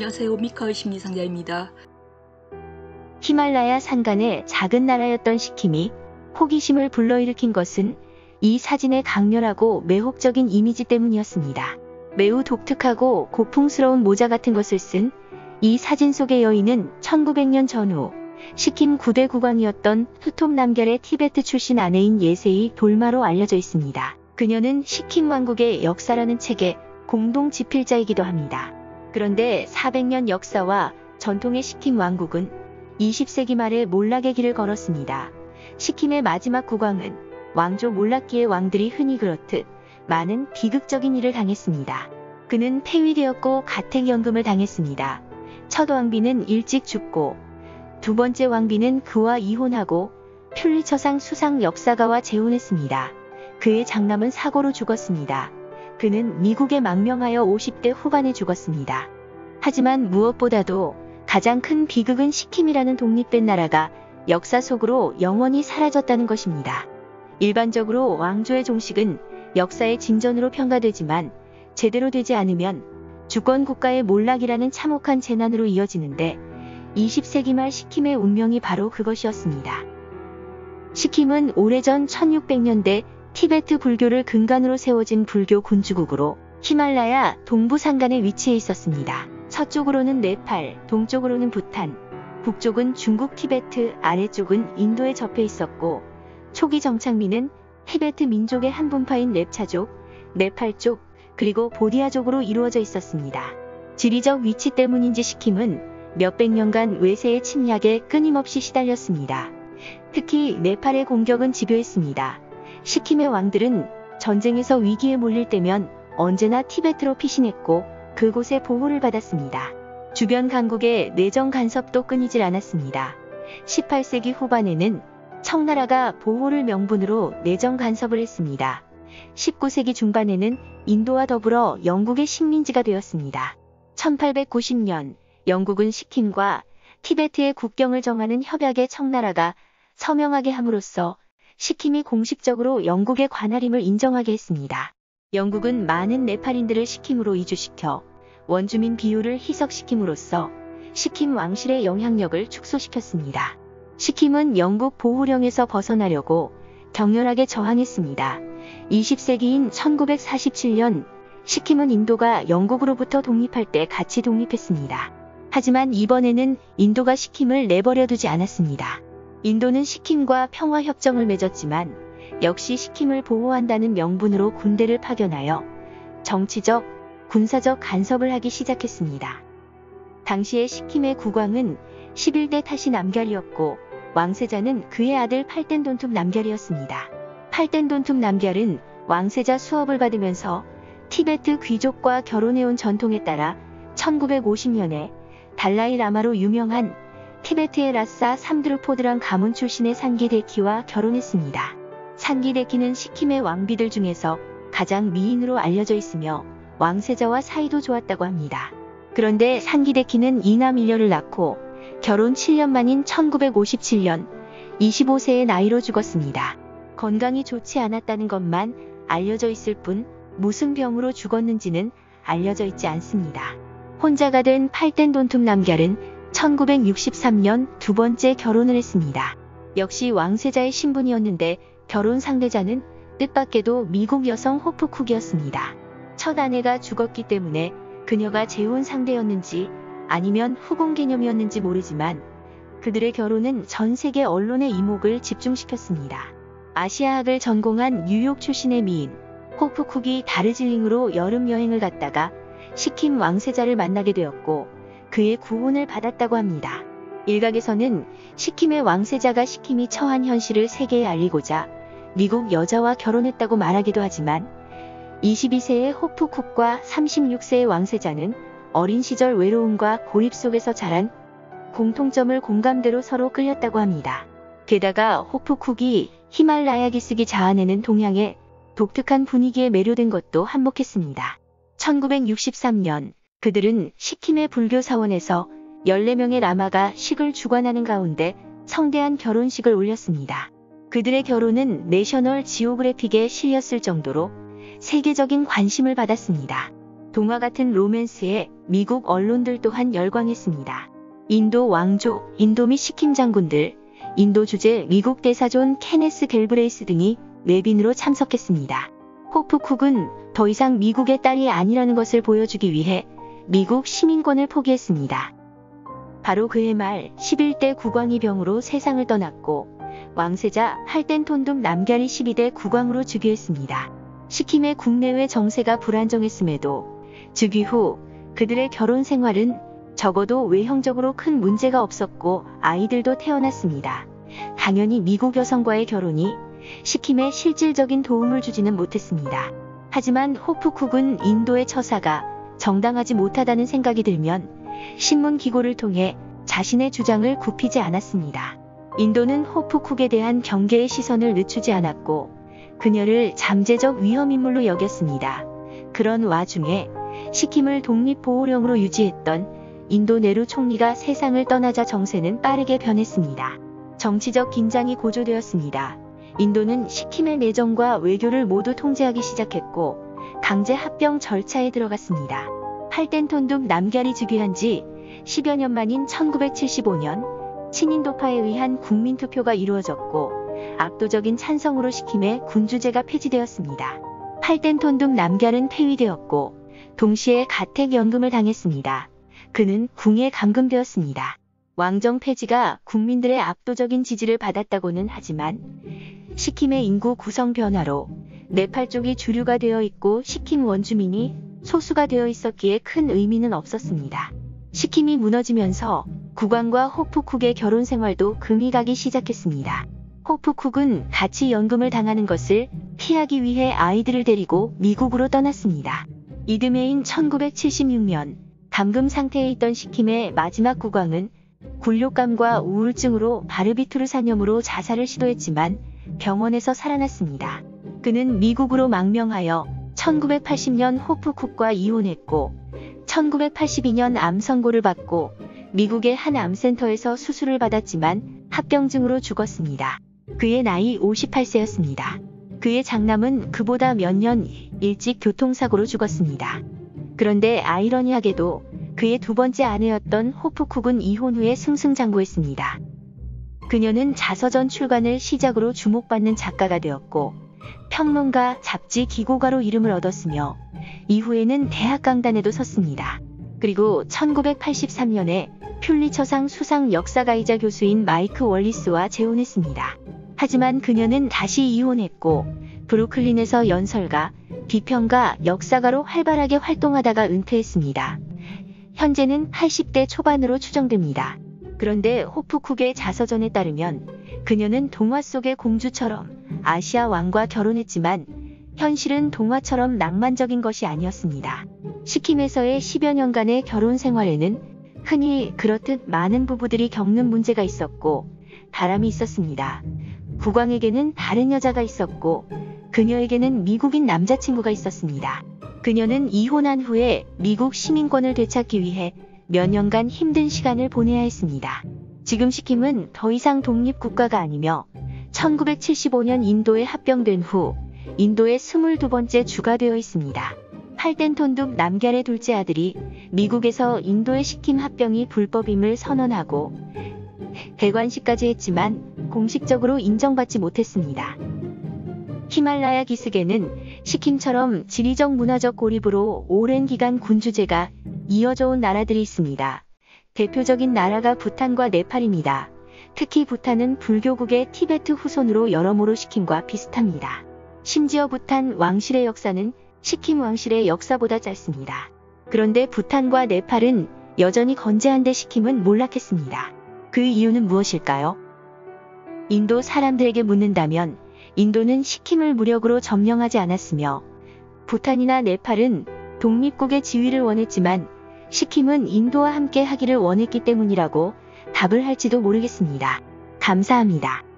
안녕하세요. 미카엘 심리상자입니다. 히말라야 산간의 작은 나라였던 시킴이 호기심을 불러일으킨 것은 이 사진의 강렬하고 매혹적인 이미지 때문이었습니다. 매우 독특하고 고풍스러운 모자 같은 것을 쓴 이 사진 속의 여인은 1900년 전후 시킴 9대 국왕이었던 후톱 남결의 티베트 출신 아내인 예세이 돌마로 알려져 있습니다. 그녀는 시킴 왕국의 역사라는 책의 공동 집필자이기도 합니다. 그런데 400년 역사와 전통의 시킴 왕국은 20세기 말에 몰락의 길을 걸었습니다. 시킴의 마지막 국왕은 왕조 몰락기의 왕들이 흔히 그렇듯 많은 비극적인 일을 당했습니다. 그는 폐위되었고 가택연금을 당했습니다. 첫 왕비는 일찍 죽고 두 번째 왕비는 그와 이혼하고 퓰리처상 수상 역사가와 재혼했습니다. 그의 장남은 사고로 죽었습니다. 그는 미국에 망명하여 50대 후반에 죽었습니다. 하지만 무엇보다도 가장 큰 비극은 시킴이라는 독립된 나라가 역사 속으로 영원히 사라졌다는 것입니다. 일반적으로 왕조의 종식은 역사의 진전으로 평가되지만 제대로 되지 않으면 주권 국가의 몰락이라는 참혹한 재난으로 이어지는데 20세기 말 시킴의 운명이 바로 그것이었습니다. 시킴은 오래전 1600년대 티베트 불교를 근간으로 세워진 불교 군주국으로 히말라야 동부 산간에 위치해 있었습니다. 서쪽으로는 네팔, 동쪽으로는 부탄, 북쪽은 중국 티베트, 아래쪽은 인도에 접해 있었고 초기 정착민은 티베트 민족의 한 분파인 렙차족, 네팔족, 그리고 보디아족으로 이루어져 있었습니다. 지리적 위치 때문인지 시킴은 몇백 년간 외세의 침략에 끊임없이 시달렸습니다. 특히 네팔의 공격은 집요했습니다. 시킴의 왕들은 전쟁에서 위기에 몰릴 때면 언제나 티베트로 피신했고 그곳에 보호를 받았습니다. 주변 강국의 내정 간섭도 끊이질 않았습니다. 18세기 후반에는 청나라가 보호를 명분으로 내정 간섭을 했습니다. 19세기 중반에는 인도와 더불어 영국의 식민지가 되었습니다. 1890년 영국은 시킴과 티베트의 국경을 정하는 협약에 청나라가 서명하게 함으로써 시킴이 공식적으로 영국의 관할임을 인정하게 했습니다. 영국은 많은 네팔인들을 시킴으로 이주시켜 원주민 비율을 희석시킴으로써 시킴 왕실의 영향력을 축소시켰습니다. 시킴은 영국 보호령에서 벗어나려고 격렬하게 저항했습니다. 20세기인 1947년 시킴은 인도가 영국으로부터 독립할 때 같이 독립했습니다. 하지만 이번에는 인도가 시킴을 내버려 두지 않았습니다. 인도는 시킴과 평화협정을 맺었지만 역시 시킴을 보호한다는 명분으로 군대를 파견하여 정치적, 군사적 간섭을 하기 시작했습니다. 당시의 시킴의 국왕은 11대 타시 남걀이었고 왕세자는 그의 아들 팔텐돈툼 남걀이었습니다. 팔텐돈툼 남걀은 왕세자 수업을 받으면서 티베트 귀족과 결혼해온 전통에 따라 1950년에 달라이 라마로 유명한 티베트의 라사 삼드루포드랑 가문 출신의 산기데키와 결혼했습니다. 산기데키는 시킴의 왕비들 중에서 가장 미인으로 알려져 있으며 왕세자와 사이도 좋았다고 합니다. 그런데 산기데키는 이남 1녀를 낳고 결혼 7년 만인 1957년 25세의 나이로 죽었습니다. 건강이 좋지 않았다는 것만 알려져 있을 뿐 무슨 병으로 죽었는지는 알려져 있지 않습니다. 혼자가 된 팔텐돈툼 남걀은 1963년 두 번째 결혼을 했습니다. 역시 왕세자의 신분이었는데 결혼 상대자는 뜻밖에도 미국 여성 호프쿡이었습니다. 첫 아내가 죽었기 때문에 그녀가 재혼 상대였는지 아니면 후공 개념이었는지 모르지만 그들의 결혼은 전 세계 언론의 이목을 집중시켰습니다. 아시아학을 전공한 뉴욕 출신의 미인 호프쿡이 다르질링으로 여름 여행을 갔다가 시킴 왕세자를 만나게 되었고 그의 구원을 받았다고 합니다. 일각에서는 시킴의 왕세자가 시킴이 처한 현실을 세계에 알리고자 미국 여자와 결혼했다고 말하기도 하지만 22세의 호프쿡과 36세의 왕세자는 어린 시절 외로움과 고립 속에서 자란 공통점을 공감대로 서로 끌렸다고 합니다. 게다가 호프쿡이 히말라야 기슭이 자아내는 동양의 독특한 분위기에 매료된 것도 한몫했습니다. 1963년 그들은 시킴의 불교 사원에서 14명의 라마가 식을 주관하는 가운데 성대한 결혼식을 올렸습니다. 그들의 결혼은 내셔널 지오그래픽에 실렸을 정도로 세계적인 관심을 받았습니다. 동화 같은 로맨스에 미국 언론들 또한 열광했습니다. 인도 왕족, 인도 및 시킴 장군들, 인도 주재 미국 대사 존 케네스 갤브레이스 등이 외빈으로 참석했습니다. 호프 쿡은 더 이상 미국의 딸이 아니라는 것을 보여주기 위해 미국 시민권을 포기했습니다. 바로 그해 말 11대 국왕이 병으로 세상을 떠났고 왕세자 할텐톤둡 남갸리 12대 국왕으로 즉위했습니다. 시킴의 국내외 정세가 불안정했음에도 즉위 후 그들의 결혼 생활은 적어도 외형적으로 큰 문제가 없었고 아이들도 태어났습니다. 당연히 미국 여성과의 결혼이 시킴에 실질적인 도움을 주지는 못했습니다. 하지만 호프 쿡은 인도의 처사가 정당하지 못하다는 생각이 들면 신문 기고를 통해 자신의 주장을 굽히지 않았습니다. 인도는 호프 쿡에 대한 경계의 시선을 늦추지 않았고 그녀를 잠재적 위험인물로 여겼습니다. 그런 와중에 시킴을 독립보호령으로 유지했던 인도 네루 총리가 세상을 떠나자 정세는 빠르게 변했습니다. 정치적 긴장이 고조되었습니다. 인도는 시킴의 내정과 외교를 모두 통제하기 시작했고 강제 합병 절차에 들어갔습니다. 할텐톤둡 남갸리 즉위한 지 10여 년 만인 1975년 친인도파에 의한 국민투표가 이루어졌고 압도적인 찬성으로 시킴의 군주제가 폐지되었습니다. 할텐톤둡 남갸르는 폐위되었고 동시에 가택연금을 당했습니다. 그는 궁에 감금되었습니다. 왕정 폐지가 국민들의 압도적인 지지를 받았다고는 하지만 시킴의 인구 구성 변화로 네팔 쪽이 주류가 되어 있고 시킴 원주민이 소수가 되어 있었기에 큰 의미는 없었습니다. 시킴이 무너지면서 국왕과 호프 쿡의 결혼 생활도 금이 가기 시작했습니다. 호프 쿡은 가치연금을 당하는 것을 피하기 위해 아이들을 데리고 미국으로 떠났습니다. 이듬해인 1976년 감금 상태에 있던 시킴의 마지막 국왕은 굴욕감과 우울증으로 바르비투르산염으로 자살을 시도했지만 병원에서 살아났습니다. 그는 미국으로 망명하여 1980년 호프 쿡과 이혼했고 1982년 암 선고를 받고 미국의 한 암센터에서 수술을 받았지만 합병증으로 죽었습니다. 그의 나이 58세였습니다. 그의 장남은 그보다 몇 년 일찍 교통사고로 죽었습니다. 그런데 아이러니하게도 그의 두 번째 아내였던 호프 쿡은 이혼 후에 승승장구했습니다. 그녀는 자서전 출간을 시작으로 주목받는 작가가 되었고 평론가, 잡지 기고가로 이름을 얻었으며 이후에는 대학 강단에도 섰습니다. 그리고 1983년에 퓰리처상 수상 역사가이자 교수인 마이크 월리스와 재혼했습니다. 하지만 그녀는 다시 이혼했고 브루클린에서 연설가, 비평가, 역사가로 활발하게 활동하다가 은퇴했습니다. 현재는 80대 초반으로 추정됩니다. 그런데 호프 쿡의 자서전에 따르면 그녀는 동화 속의 공주처럼 아시아 왕과 결혼했지만 현실은 동화처럼 낭만적인 것이 아니었습니다. 시킴에서의 10여 년간의 결혼 생활에는 흔히 그렇듯 많은 부부들이 겪는 문제가 있었고 바람이 있었습니다. 국왕에게는 다른 여자가 있었고 그녀에게는 미국인 남자친구가 있었습니다. 그녀는 이혼한 후에 미국 시민권을 되찾기 위해 몇 년간 힘든 시간을 보내야 했습니다. 지금 시킴은 더 이상 독립국가가 아니며 1975년 인도에 합병된 후 인도의 22번째 주가 되어 있습니다. 할텐톤둡 남갸르의 둘째 아들이 미국에서 인도의 시킴 합병이 불법임을 선언하고 대관식까지 했지만 공식적으로 인정받지 못했습니다. 히말라야 기슭에는 시킴처럼 지리적 문화적 고립으로 오랜 기간 군주제가 이어져 온 나라들이 있습니다. 대표적인 나라가 부탄과 네팔입니다. 특히 부탄은 불교국의 티베트 후손으로 여러모로 시킴과 비슷합니다. 심지어 부탄 왕실의 역사는 시킴 왕실의 역사보다 짧습니다. 그런데 부탄과 네팔은 여전히 건재한데 시킴은 몰락했습니다. 그 이유는 무엇일까요? 인도 사람들에게 묻는다면 인도는 시킴을 무력으로 점령하지 않았으며 부탄이나 네팔은 독립국의 지위를 원했지만 시킴은 인도와 함께 하기를 원했기 때문이라고 답을 할지도 모르겠습니다. 감사합니다.